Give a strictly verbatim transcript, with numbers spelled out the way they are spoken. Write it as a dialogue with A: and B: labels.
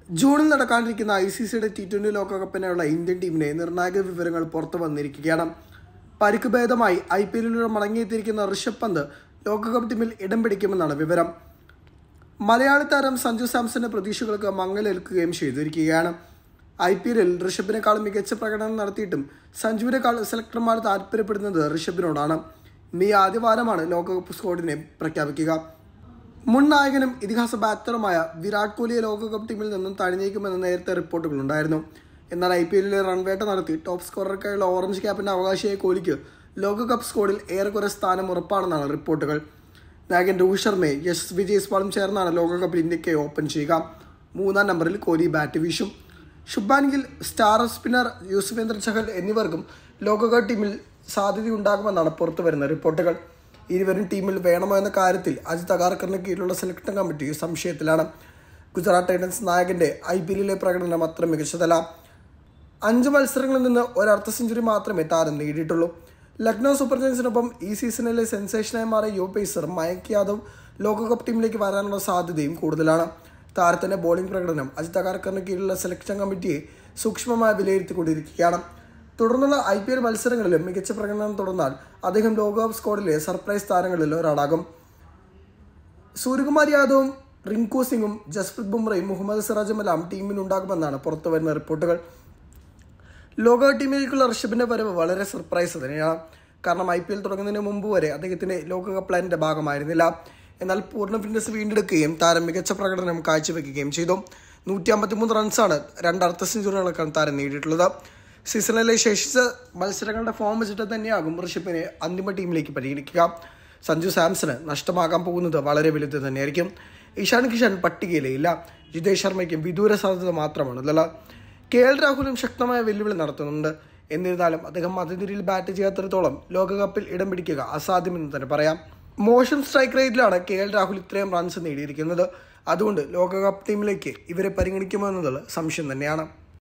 A: ജൂണിൽ നടക്കാനിരിക്കുന്ന I C സിയുടെ ടി ട്വൻ്റി ലോകകപ്പിനുള്ള ഇന്ത്യൻ ടീമിനെ നിർണായക വിവരങ്ങൾ പുറത്തു വന്നിരിക്കുകയാണ്. പരിക്ക് ഭേദമായി ഐ പി എല്ലിലൂടെ മടങ്ങിയെത്തിയിരിക്കുന്ന ഋഷഭ് പന്ത് ലോകകപ്പ് ടീമിൽ ഇടം പിടിക്കുമെന്നാണ് വിവരം. മലയാളി താരം സഞ്ജു സാംസന്റെ പ്രതീക്ഷകൾക്ക് മങ്ങലേൽക്കുകയും ചെയ്തിരിക്കുകയാണ്. ഐ പി എല്ലിൽ ഋഷഭിനേക്കാൾ മികച്ച പ്രകടനം നടത്തിയിട്ടും സഞ്ജുവിനേക്കാൾ സെലക്ടർമാർ താല്പര്യപ്പെടുന്നത് ഋഷഭിനോടാണ്. മെയ് ആദ്യവാരമാണ് ലോകകപ്പ് സ്ക്വാഡിനെ പ്രഖ്യാപിക്കുക. മുൻ നായകനും ഇതിഹാസ ബാറ്ററുമായ വിരാട് കോഹ്ലിയെ ലോകകപ്പ് ടീമിൽ നിന്നും തഴഞ്ഞേക്കുമെന്ന് നേരത്തെ റിപ്പോർട്ടുകളുണ്ടായിരുന്നു. എന്നാൽ ഐ പി എല്ലിലെ റൺവേട്ട നടത്തി ടോപ്പ് സ്കോറർക്കായുള്ള ഓറഞ്ച് ക്യാപ്പിന്റെ അവകാശിയായ കോഹ്ലിക്ക് ലോകകപ്പ് സ്ക്വാഡിൽ ഏറെക്കുറെ സ്ഥാനം ഉറപ്പാണെന്നാണ് റിപ്പോർട്ടുകൾ. നായകൻ രോഹിത് ശർമ്മയെ യശസ്വി ജയ്സ്വാളും ചേർന്നാണ് ലോകകപ്പിൽ ഇന്ത്യക്ക് ഓപ്പൺ ചെയ്യുക. മൂന്നാം നമ്പറിൽ കോഹ്ലി ബാറ്റ് വീശും. ശുഭ്മാൻ ഗിൽ, സ്റ്റാർ സ്പിന്നർ യുസ്വേന്ദ്ര ചഹൽ എന്നിവർക്കും ലോകകപ്പ് ടീമിൽ സാധ്യതയുണ്ടാകുമെന്നാണ് പുറത്തുവരുന്ന റിപ്പോർട്ടുകൾ. ഇരുവരും ടീമിൽ വേണമോ എന്ന കാര്യത്തിൽ അജിത് അഗാർക്കറിന് കീഴിലുള്ള സെലക്ഷൻ കമ്മിറ്റി സംശയത്തിലാണ്. ഗുജറാത്ത് ടൈറ്റൻസ് നായകന്റെ ഐ പി എല്ലിലെ പ്രകടനം അത്ര മികച്ചതല്ല. അഞ്ച് മത്സരങ്ങളിൽ നിന്ന് ഒരർദ്ധ സെഞ്ചുറി മാത്രമേ താരം നേടിയിട്ടുള്ളൂ. ലക്നൗ സൂപ്പർ ജയൻസിനൊപ്പം ഈ സീസണിലെ സെൻസേഷനായി മാറിയ യുവ പേസർ മയങ്ക് യാദവ് ലോകകപ്പ് ടീമിലേക്ക് വരാനുള്ള സാധ്യതയും കൂടുതലാണ്. താരത്തിന്റെ ബോളിംഗ് പ്രകടനം അജിത് അഗാർക്കറിന് കീഴിലുള്ള സെലക്ഷൻ കമ്മിറ്റിയെ സൂക്ഷ്മമായി വിലയിരുത്തിക്കൊണ്ടിരിക്കുകയാണ്. തുടർന്നുള്ള ഐ പി എൽ മത്സരങ്ങളിലും മികച്ച പ്രകടനം തുടർന്നാൽ അദ്ദേഹം ലോകകപ്പ് സ്ക്വാഡിലെ സർപ്രൈസ് താരങ്ങളിൽ ഒരാളാകും. സൂര്യകുമാർ യാദവും റിങ്കു സിംഗും ജസ്പ്രീത് ബുംറയും മുഹമ്മദ് സിറാജുമെല്ലാം ടീമിനുണ്ടാകുമെന്നാണ് പുറത്തുവരുന്ന റിപ്പോർട്ടുകൾ. ലോകകപ്പ് ടീമിലേക്കുള്ള ഋഷഭിന്റെ വരവ് വളരെ സർപ്രൈസ് തന്നെയാണ്. കാരണം ഐ പി എൽ തുടങ്ങുന്നതിന് മുമ്പ് വരെ അദ്ദേഹത്തിന്റെ ലോകകപ്പ് പ്ലാനിന്റെ ഭാഗമായിരുന്നില്ല. എന്നാൽ പൂർണ്ണ ഫിറ്റ്നസ് വീണ്ടെടുക്കുകയും താരം മികച്ച പ്രകടനം കാഴ്ചവെക്കുകയും ചെയ്തു. നൂറ്റി അമ്പത്തിമൂന്ന് റൺസാണ് രണ്ട് അർദ്ധ സെഞ്ചുറികളൊക്കെ താരം നേടിയിട്ടുള്ളത്. സീസണിലെ ശേഷിച്ച മത്സരങ്ങളുടെ ഫോം വെച്ചിട്ട് തന്നെയാകും ഋഷഭിനെ അന്തിമ ടീമിലേക്ക് പരിഗണിക്കുക. സഞ്ജു സാംസന് നഷ്ടമാകാൻ പോകുന്നത് വളരെ വലുത് തന്നെയായിരിക്കും. ഇഷാൻ കിഷൻ പട്ടികയിലേ ഇല്ല. ജിതേഷ് ശർമ്മയ്ക്കും വിദൂര സാധ്യത മാത്രമാണുള്ളത്. കെ എൽ രാഹുലും ശക്തമായ വെല്ലുവിളി നടത്തുന്നുണ്ട്. എന്നിരുന്നാലും അദ്ദേഹം മധ്യനിരയിൽ ബാറ്റ് ചെയ്യാത്തിടത്തോളം ലോകകപ്പിൽ ഇടം പിടിക്കുക അസാധ്യമെന്ന് തന്നെ പറയാം. മോശം സ്ട്രൈക്ക് റേറ്റിലാണ് കെ എൽ രാഹുൽ ഇത്രയും റൺസ് നേടിയിരിക്കുന്നത്. അതുകൊണ്ട് ലോകകപ്പ് ടീമിലേക്ക് ഇവരെ പരിഗണിക്കുമോ എന്നത് സംശയം തന്നെയാണ്.